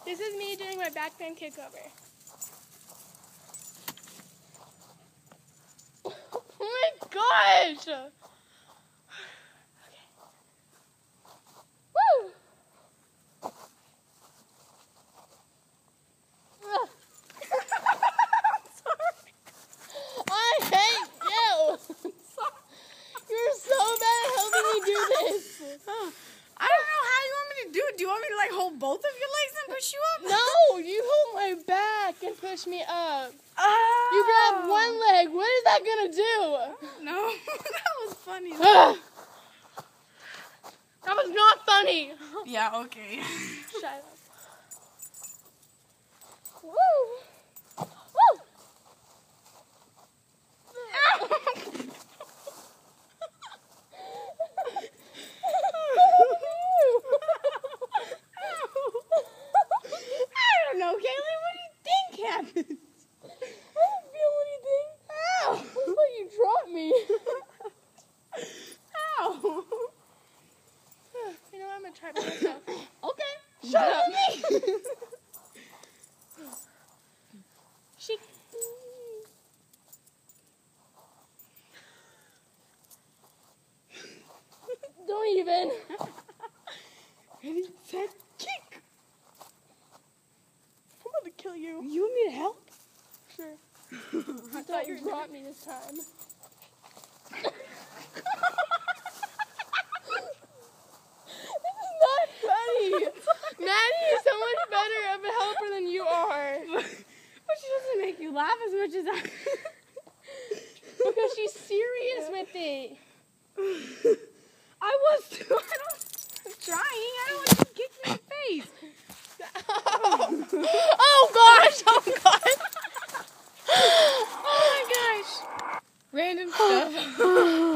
This is me doing my back bend kick over. Oh my gosh! Okay. Woo! Sorry. I hate you! You're so bad at helping me do this. I don't know how you want me to do it. Do you want me to like hold both of your legs and push you up? No, you hold my back and push me up. Oh. You grab one leg. What is that gonna do? No, that was funny. That was not funny. Yeah, okay. Shut up. Woo! Woo! I don't know, Kaylee. What do you think happened? I didn't feel anything. Ow! Looks like you dropped me. Ow! You know what? I'm gonna try by myself. Okay. Shut up. She. Don't even. Ready, set, kick. I'm about to kill you. You need help? Sure. I Thought you dropped me this time. This is not funny. Maddie is so much better of a helper than you are. But she doesn't make you laugh as much as I. Because she's serious with it. I was too. I'm trying. I don't want you to kick me in the face. Oh gosh! Oh gosh! Oh my gosh! Random stuff.